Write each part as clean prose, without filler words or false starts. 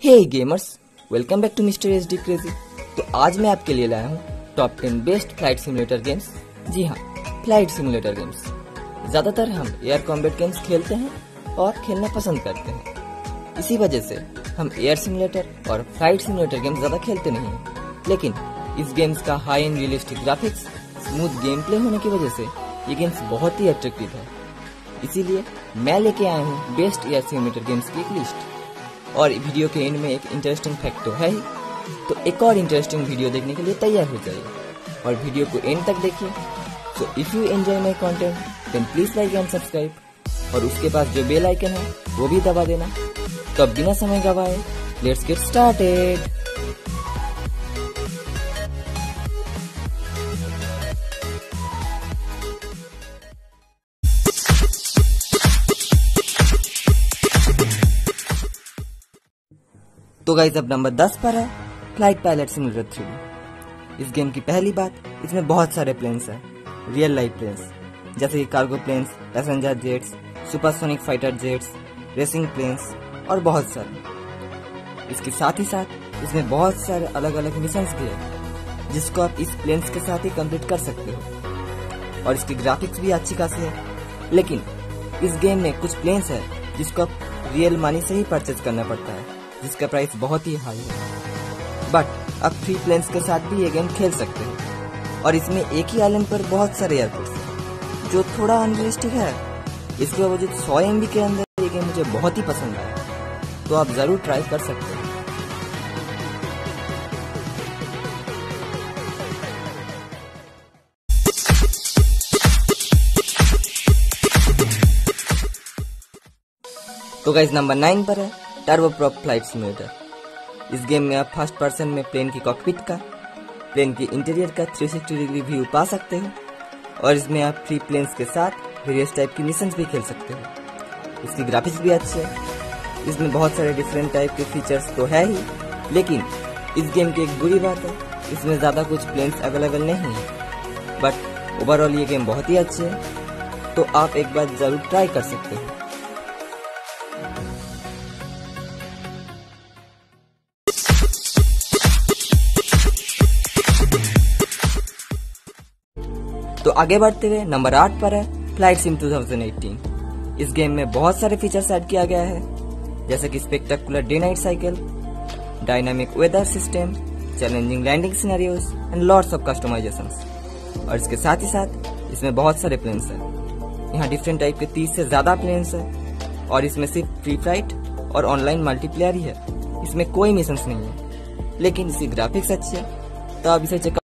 Hey gamers, welcome back to mister HD crazy. तो आज मैं आपके लिए लाया हूँ top 10 best flight simulator games. जी हाँ, फ्लाइट सिमुलेटर गेम्स। ज्यादातर हम एयर कॉम्बैट गेम्स खेलते हैं और खेलना पसंद करते हैं। इसी वजह से हम एयर सिमुलेटर और फ्लाइट सिमुलेटर गेम्स ज्यादा खेलते नहीं हैं। लेकिन इस गेम्स का high end realistic graphics, smooth game play होने की वजह से ये गेम्स बहुत ही अट्रैक्टिव है। इसीलिए मैं लेके आया हूँ बेस्ट एयर सिमुलेटर गेम्स की एक लिस्ट। और वीडियो के एंड में एक इंटरेस्टिंग फैक्ट तो है ही, तो एक और इंटरेस्टिंग वीडियो देखने के लिए तैयार हो जाइए और वीडियो को एंड तक देखिए। So if you enjoy my content then please like and subscribe और उसके पास जो बेल आइकन है वो भी दबा देना। तो अब बिना समय गवाए लेट्स गेट स्टार्टेड। तो गाइस अब नंबर 10 पर है फ्लाइट पायलट सिमुलेटर 3। इस गेम की पहली बात, इसमें बहुत सारे प्लेन्स हैं, रियल लाइफ प्लेन्स, जैसे कि cargo planes, passenger jets, supersonic fighter jets, racing planes और बहुत सारे। इसके साथ ही साथ इसमें बहुत सारे अलग अलग मिशंस भी है जिसको आप इस प्लेन्स के साथ ही कंप्लीट कर सकते हो। और इसकी ग्राफिक्स भी अच्छी खासी है। लेकिन इस गेम में कुछ प्लेन्स है जिसको आप रियल मनी से ही परचेज करना पड़ता है, जिसका प्राइस बहुत ही हाई है। बट आप फ्री प्लेन्स के साथ भी ये गेम खेल सकते हैं। और इसमें एक ही आइलैंड पर बहुत सारे एयरपोर्ट्स हैं, जो थोड़ा अनरियलिस्टिक है। इसके बावजूद 100 MB के अंदर ये गेम मुझे बहुत ही पसंद आया, तो आप जरूर ट्राई कर सकते हैं। तो गाइस नंबर 9 पर है टर्बोप्रॉप फ्लाइट सिमुलेटर। इस गेम में आप फर्स्ट पर्सन में प्लेन की कॉकपिट का, प्लेन की इंटीरियर का 360 डिग्री व्यू पा सकते हो। और इसमें आप फ्री प्लेन्स के साथ वेरियस टाइप की मिशंस भी खेल सकते हो। इसकी ग्राफिक्स भी अच्छी है। इसमें बहुत सारे डिफरेंट टाइप के फीचर्स तो है ही, लेकिन इस गेम की एक बुरी बात है, इसमें ज़्यादा कुछ प्लेन्स अवेलेबल नहीं है। बट ओवरऑल ये गेम बहुत ही अच्छी है, तो आप एक बार ज़रूर ट्राई कर सकते हो। तो आगे बढ़ते हुए नंबर 8 पर है फ्लाइट सिम 2018। इस गेम में बहुत सारे फीचर्स ऐड किया गया है, जैसे कि spectacular day night cycle, dynamic weather system, challenging landing scenarios and lots of customisations. और इसके साथ ही साथ इसमें बहुत सारे प्लेन्स हैं। यहाँ डिफरेंट टाइप के 30 से ज्यादा प्लेन्स हैं। और इसमें सिर्फ फ्री फ्लाइट और ऑनलाइन मल्टीप्लेयर ही है। इसमें कोई मिशंस नहीं है, लेकिन इसकी ग्राफिक्स अच्छी है, तो आप इसे चेक।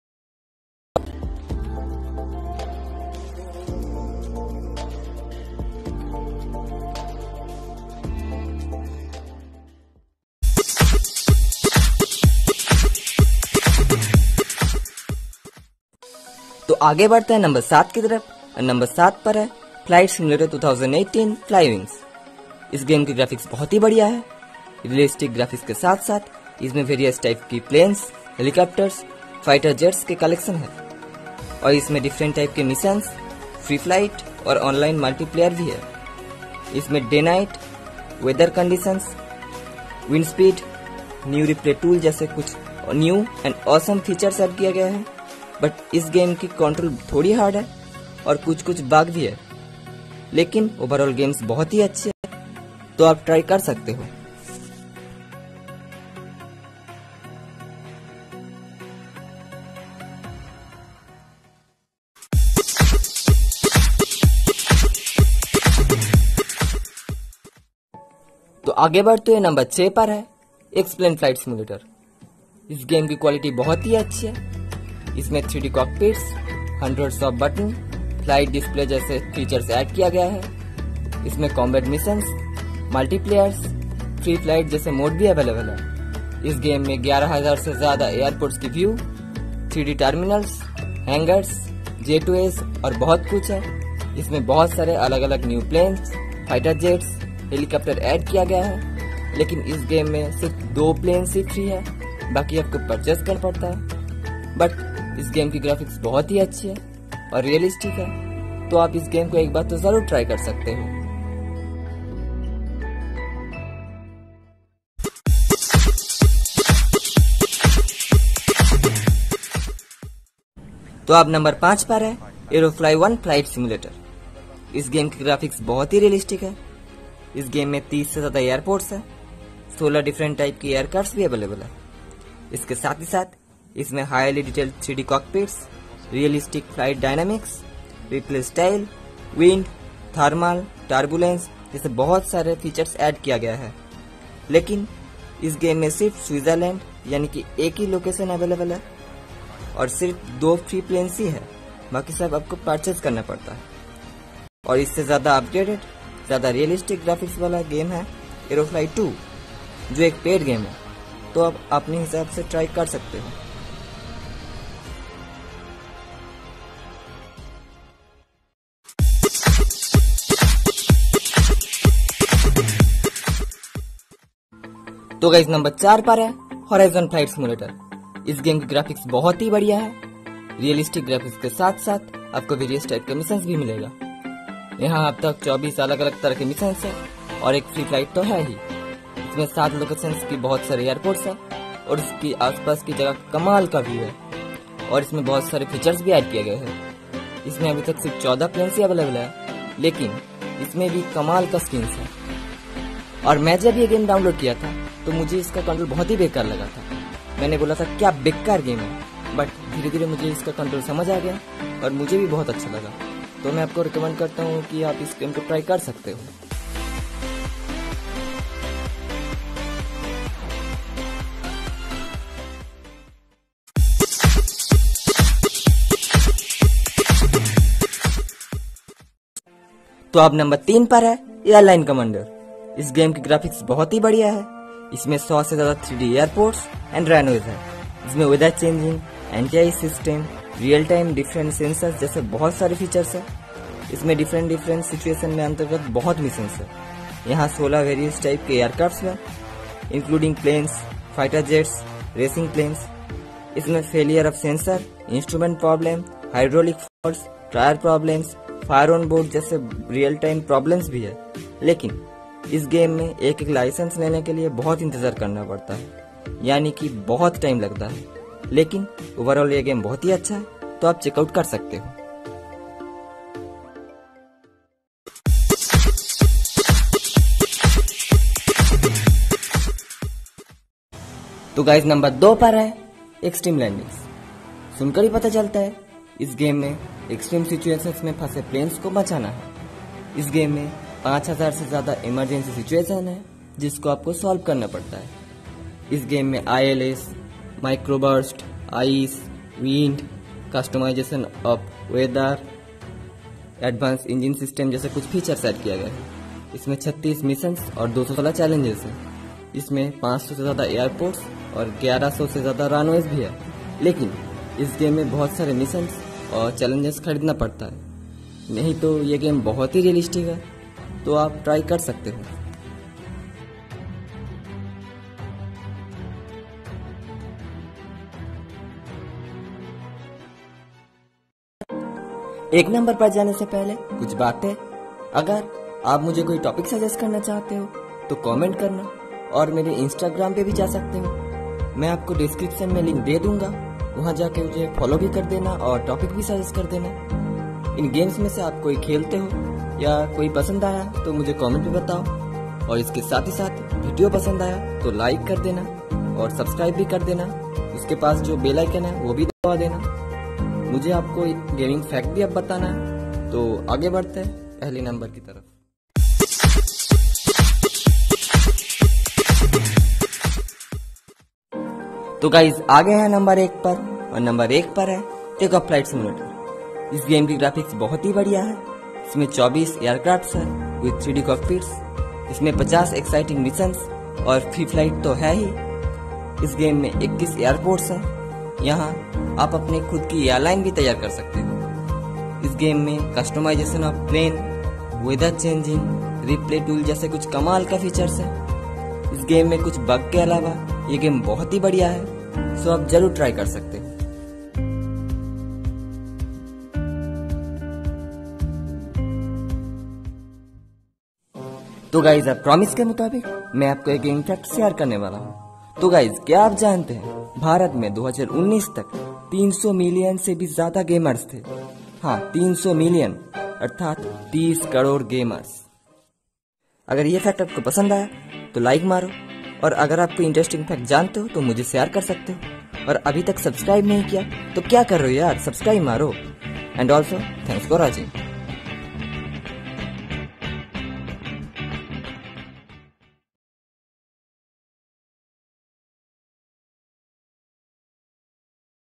तो आगे बढ़ते हैं नंबर 7 की तरफ। और नंबर 7 पर है फ्लाइट सिमुलेटर 2018 फ्लाईविंग्स। इस गेम की ग्राफिक्स बहुत ही बढ़िया है। रियलिस्टिक ग्राफिक्स के साथ साथ इसमें वेरियस टाइप की प्लेन्स, हेलीकॉप्टर्स, फाइटर जेट्स के कलेक्शन है। और इसमें डिफरेंट टाइप के मिशंस, फ्री फ्लाइट और ऑनलाइन मल्टीप्लेयर भी है। इसमें day night, weather conditions, wind speed, new replay tool जैसे कुछ new and awesome features add किया गया है। बट इस गेम की कंट्रोल थोड़ी हार्ड है और कुछ कुछ बग भी है, लेकिन ओवरऑल गेम्स बहुत ही अच्छे है, तो आप ट्राई कर सकते हो। तो आगे बढ़ते हुए नंबर 6 पर है एक्सप्लेन फ्लाइट सिमुलेटर। इस गेम की क्वालिटी बहुत ही अच्छी है। इसमें 3D cockpits, hundreds of button, flight display जैसे फीचर्स ऐड किया गया है। इसमें combat missions, multiplayers, free flight जैसे मोड भी अवेलेबल है। इस गेम में 11,000 से ज्यादा एयरपोर्ट्स की view, 3D terminals, hangers, J2S और बहुत कुछ है। इसमें बहुत सारे अलग अलग new planes, fighter jets, helicopter add किया गया है। लेकिन इस गेम में सिर्फ 2 प्लेन्स ही फ्री है, बाकी आपको परचेज करना पड़ता है। बट इस गेम की ग्राफिक्स बहुत ही अच्छी है और रियलिस्टिक है, तो आप इस गेम को एक बार तो जरूर ट्राई कर सकते हो। तो अब नंबर 5 पर है एरोफ्लाई 1 फ्लाइट सिमुलेटर। इस गेम की ग्राफिक्स बहुत ही रियलिस्टिक है। इस गेम में 30 से ज्यादा एयरपोर्ट्स है, 16 डिफरेंट टाइप की एयरक्राफ्ट्स भी अवेलेबल है। इसके साथ ही साथ इसमें highly detailed 3D cockpits, realistic flight dynamics, replay style, wind, thermal, turbulence जैसे बहुत सारे फीचर्स ऐड किया गया है। लेकिन इस गेम में सिर्फ स्विट्जरलैंड यानी कि एक ही लोकेशन अवेलेबल है और सिर्फ 2 फ्री प्लेन्स ही है, बाकी सब आपको परचेज करना पड़ता है। और इससे ज्यादा अपग्रेडेड, ज्यादा रियलिस्टिक ग्राफिक्स वाला गेम है एरोफ्लाई 2, जो एक पेड गेम है, तो आप अपने हिसाब से ट्राई कर सकते हो। तो गाइस नंबर 4 पर है होराइजन फ्लाइट सिमुलेटर। इस गेम की ग्राफिक्स बहुत ही बढ़िया है। रियलिस्टिक ग्राफिक्स के साथ साथ आपको वेरियस टाइप के मिशंस भी मिलेगा। यहाँ अब तक 24 अलग अलग तरह के मिशंस है और एक फ्री फ्लाइट तो है ही। इसमें 7 लोकेशंस की बहुत सारे एयरपोर्ट्स है और इसकी आसपास की जगह कमाल का व्यू है और इसमें बहुत सारे फीचर्स भी ऐड किए गए हैं। इसमें अभी तक सिर्फ 14 प्लेन्स ही अवेलेबल है, लेकिन इसमें भी कमाल का स्किन्स है। और मैं जब ये गेम डाउनलोड किया था तो मुझे इसका कंट्रोल बहुत ही बेकार लगा था। मैंने बोला था क्या बेकार गेम है, बट धीरे धीरे मुझे इसका कंट्रोल समझ आ गया और मुझे भी बहुत अच्छा लगा। तो मैं आपको रिकमेंड करता हूँ कि आप इस गेम को ट्राई कर सकते हो। तो अब नंबर 3 पर है एयरलाइन कमांडर। इस गेम की ग्राफिक्स बहुत ही बढ़िया है। इसमें 100 से ज्यादा 3D एयरपोर्ट्स एंड रनवेज है। इसमें weather changing, anti system, real time different sensors जैसे बहुत सारे फीचर्स है। इसमें डिफरेंट सिचुएशन में अंतर्गत बहुत मिशंस है। यहाँ 16 वेरियस टाइप के एयरक्राफ्ट्स हैं, including planes, fighter jets, racing planes. इसमें failure of sensor, instrument problem, hydraulic faults, tyre problems, fire on board जैसे रियल टाइम प्रॉब्लम्स भी है। लेकिन इस गेम में एक लाइसेंस लेने के लिए बहुत इंतजार करना पड़ता है, यानी कि बहुत टाइम लगता है। लेकिन ओवरऑल ये गेम बहुत ही अच्छा है, तो आप चेकआउट कर सकते हो। तो गाइस नंबर 2 पर है एक्सट्रीम लैंडिंग्स। सुनकर ही पता चलता है इस गेम में एक्सट्रीम सिचुएशंस में फंसे प्लेन्स को बचाना है। इस गेम में 5000 से ज्यादा इमरजेंसी सिचुएशन है जिसको आपको सॉल्व करना पड़ता है। इस गेम में ILS, microburst, ice, wind, customisation of weather, advance engine system जैसे कुछ फीचर्स ऐड किया गया है। इसमें 36 मिशंस और 216 चैलेंजेस हैं। इसमें 500 से ज्यादा एयरपोर्ट्स और 1100 से ज्यादा रनवेज भी है। लेकिन इस गेम में बहुत सारे मिशंस और चैलेंजेस खरीदना पड़ता है, नहीं तो ये गेम बहुत ही रियलिस्टिक है, तो आप ट्राई कर सकते हो। एक नंबर पर जाने से पहले कुछ बातें। अगर आप मुझे कोई टॉपिक सजेस्ट करना चाहते हो तो कमेंट करना और मेरे इंस्टाग्राम पे भी जा सकते हो। मैं आपको डिस्क्रिप्शन में लिंक दे दूंगा, वहां जाके मुझे फॉलो भी कर देना और टॉपिक भी सजेस्ट कर देना। इन गेम्स में से आप कोई खेलते हो या कोई पसंद आया तो मुझे कमेंट में बताओ। और इसके साथ ही साथ वीडियो पसंद आया तो लाइक कर देना और सब्सक्राइब भी कर देना। उसके पास जो बेल आइकन है वो भी दबा देना। मुझे आपको गेमिंग फैक्ट भी अब बताना है, तो आगे बढ़ते हैं पहले नंबर की तरफ। तो गाइज आगे है नंबर 1 पर, और नंबर 1 पर है टेक ऑफ फ्लाइट सिमुलेटर। इस गेम की ग्राफिक्स बहुत ही बढ़िया है। इसमें 24 एयरक्राफ्ट्स है विद 3D कॉकपिट्स। इसमें 50 एक्साइटिंग मिशंस और फ्री फ्लाइट तो है ही। इस गेम में 21 एयरपोर्ट्स हैं। यहाँ आप अपने खुद की एयरलाइन भी तैयार कर सकते हो। इस गेम में customisation of plane, weather changing, replay tool जैसे कुछ कमाल का फीचर्स है। इस गेम में कुछ बग के अलावा ये गेम बहुत ही बढ़िया है, सो आप जरूर ट्राई कर सकते हो। तो गाइज अब प्रॉमिस के मुताबिक मैं आपको एक गेम फैक्ट शेयर करने वाला हूँ। तो गाइज क्या आप जानते हैं भारत में 2019 तक 300 मिलियन से भी ज्यादा गेमर्स थे। हाँ, 300 मिलियन अर्थात 30 करोड़ गेमर्स। अगर ये फैक्ट आपको पसंद आया तो लाइक मारो, और अगर आप कोई इंटरेस्टिंग फैक्ट जानते हो तो मुझे शेयर कर सकते हो। और अभी तक सब्सक्राइब नहीं किया तो क्या कर रहे हो यार, सब्सक्राइब मारो। And also thanks for watching.